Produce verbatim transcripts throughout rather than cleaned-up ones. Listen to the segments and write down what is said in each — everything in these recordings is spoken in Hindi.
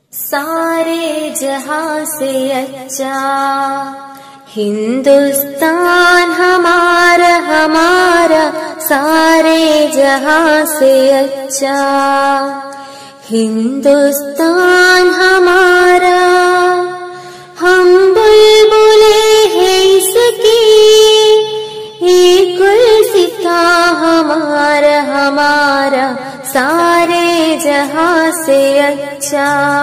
सारे जहां से अच्छा हिंदुस्तान हमारा हमारा, सारे जहां से अच्छा हिंदुस्तान हमारा। हम बुलबुले हैं इसकी, ये गुलसिता हमारा हमारा, सारे जहां से अच्छा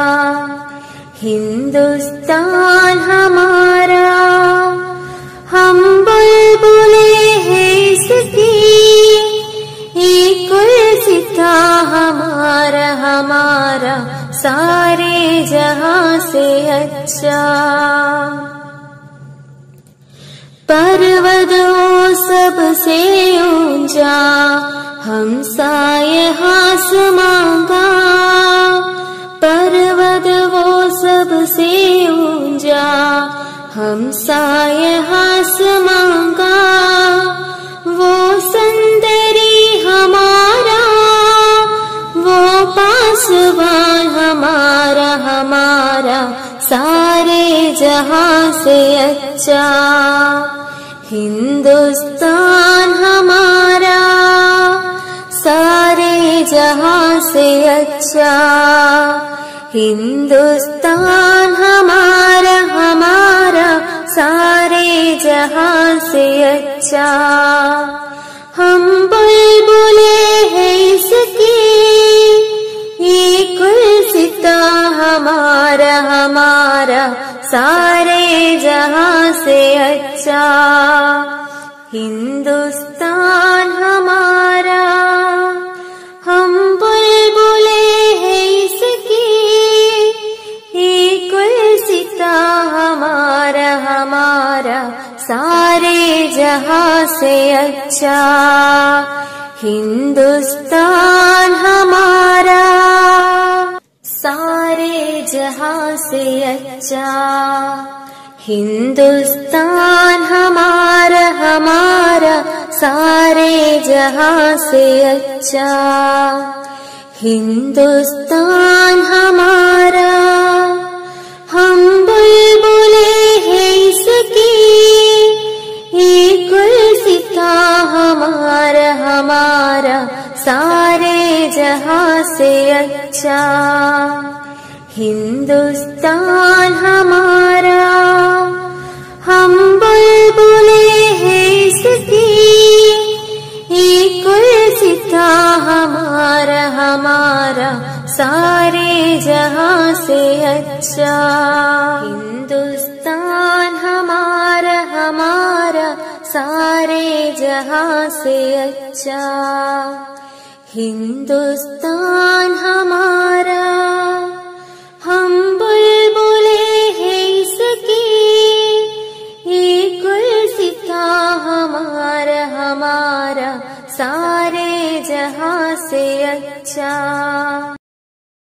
हिंदुस्तान हमारा। हम बुलबुले हैं इसकी, ये गुलसिता हमारा हमारा, सारे जहां से अच्छा। पर्वत वो सबसे ऊंचा, हमसा यहाँ आसमां का। पर्वत वो सबसे ऊंचा, हमसा यहाँ आसमां का। वो सुंदरी हमारा, वो पासवान हमारा हमारा, सारे जहां से अच्छा हिंदुस्तान हमारा, सारे जहां से अच्छा हिंदुस्तान हमारा हमारा, सारे जहां से अच्छा। हम बुलबुले हैं इसकी, ये गुलसिता हमारा हमारा, सारे जहां से अच्छा हिंदुस्तान हमारा। हम बुलबुले हैं इसकी, ये गुलसिता हमारा हमारा, सारे जहां से अच्छा हिंदुस्तान हमारा, सारे जहां से अच्छा हिंदुस्तान हमारा हमारा, सारे जहां से अच्छा हिंदुस्तान हमारा। हम बुलबुले हैं इसकी, ये गुलसिता हमारा हमारा, सारे जहां से अच्छा हिंदुस्तान हमारा। हम बुलबुले हैं इसकी, ये गुलसिता हमारा हमारा, सारे जहां से अच्छा हिंदुस्तान हमारा हमारा, सारे जहां से अच्छा हिंदुस्तान हमारा। हम बुलबुले हैं इसकी, ये गुलसिता हमारा हमारा, सारे जहां से अच्छा।